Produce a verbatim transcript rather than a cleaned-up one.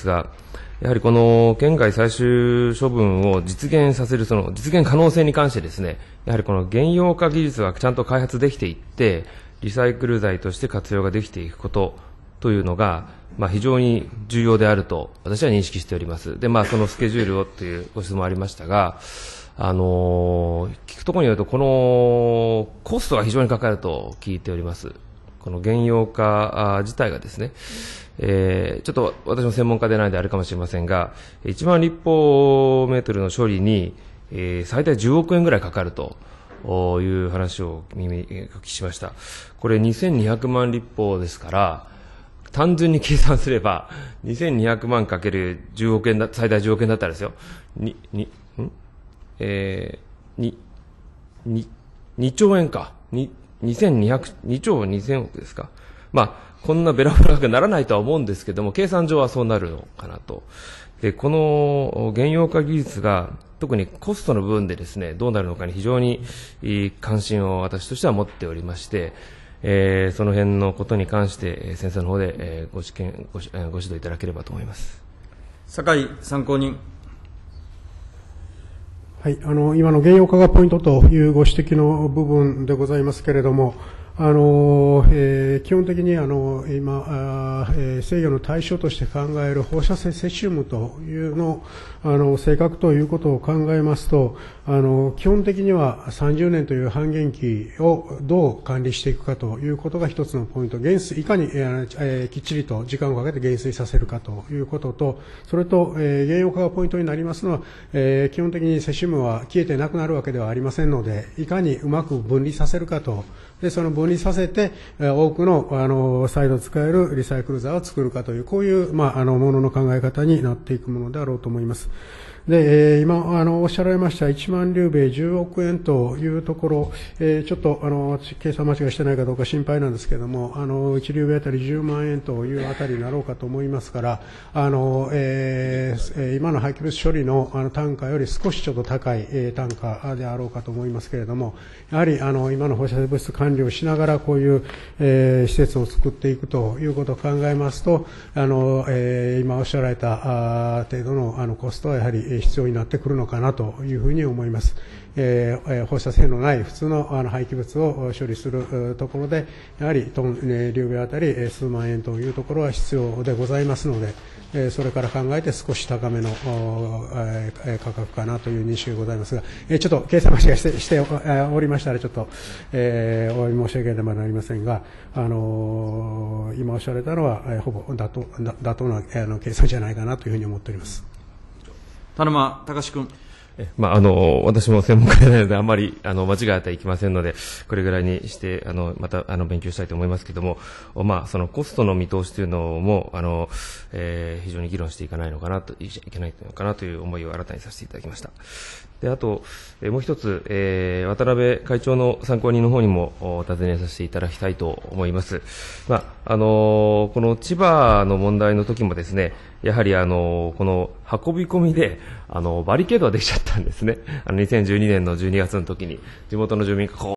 ですが、やはりこの県外最終処分を実現させる、その実現可能性に関してですね、やはりこの原用化技術がちゃんと開発できていって、リサイクル材として活用ができていくことというのが、まあ、非常に重要であると私は認識しております。で、まあ、そのスケジュールをというご質問ありましたが、あのー、聞くところによると、このコストが非常にかかると聞いております。この原用化自体がですね、えー、ちょっと私も専門家でないのであるかもしれませんが、いちまん立方メートルの処理に、えー、最大じゅうおくえんぐらいかかるという話を耳聞きしました。これにせんにひゃくまん立方ですから、単純に計算すれば、にせんにひゃくまんかけるじゅうおくえんだ、最大じゅうおくえんだったらですよ、に、に、んえー、に、に、にちょうえんか。に、にせんにひゃく、にちょうにせんおくですか。まあ、こんなベラベラがならないとは思うんですけども、計算上はそうなるのかなと。で、この原用化技術が、特にコストの部分でですね、どうなるのかに非常に関心を私としては持っておりまして、えー、その辺のことに関して先生の方で、えー、ご知見 ご, ご指導いただければと思います。 酒井参考人。 はい、あの今の原用化がポイントというご指摘の部分でございますけれども、あのえー、基本的にあの今あ、えー、制御の対象として考える放射性セシウムというのあの性格ということを考えますと、あの基本的にはさんじゅうねんという半減期をどう管理していくかということが一つのポイント、減衰いかに、えー、きっちりと時間をかけて減衰させるかということと、それと、えー、原用化がポイントになりますのは、えー、基本的にセシウムは消えてなくなるわけではありませんので、いかにうまく分離させるかと、でその分離させて、えー、多くのあの再度使えるリサイクル材を作るかという、こういう、まあ、あのものの考え方になっていくものであろうと思います。で、えー、今あのおっしゃられましたいちまんリュウベイじゅうおくえんというところ、えー、ちょっとあの私計算間違いしてないかどうか心配なんですけれども、あのいちリュウベイあたりじゅうまんえんというあたりになろうかと思いますから、あの、えー、今の廃棄物処理のあの単価より少しちょっと高い、えー、単価であろうかと思いますけれども、やはりあの今の放射性物質管理をしながらこういう、えー、施設を作っていくということを考えますと、あの、えー、今おっしゃられたあ程度のあのコストはやはり必要になってくるのかなというふうに思います。えー、放射性のない普通のあの廃棄物を処理するところで、やはりトン、リュウベイあたり数万円というところは必要でございますので、えー、それから考えて少し高めの、えー、価格かなという認識がございますが、えー、ちょっと計算間違いして、しておりましたら、ちょっと、えー、お詫び申し上げなければなりませんが、あのー、今おっしゃられたのは、えー、ほぼ妥当、妥当なあの計算じゃないかなというふうに思っております。 田沼崇君。 まあ、あの私も専門家でないのであんまりあの間違えてはいけませんので、これぐらいにしてあのまたあの勉強したいと思いますけれども、まあ、そのコストの見通しというのもあの、えー、非常に議論していかないのかなといけないのかなという思いを新たにさせていただきました。であと、えー、もう一つ、えー、渡辺会長の参考人の方にもお尋ねさせていただきたいと思います。まああのこの千葉の問題の時もですね、やはりあのこの運び込みであのバリケードができちゃったんですね。あのにせんじゅうにねんのじゅうにがつの時に地元の住民がこう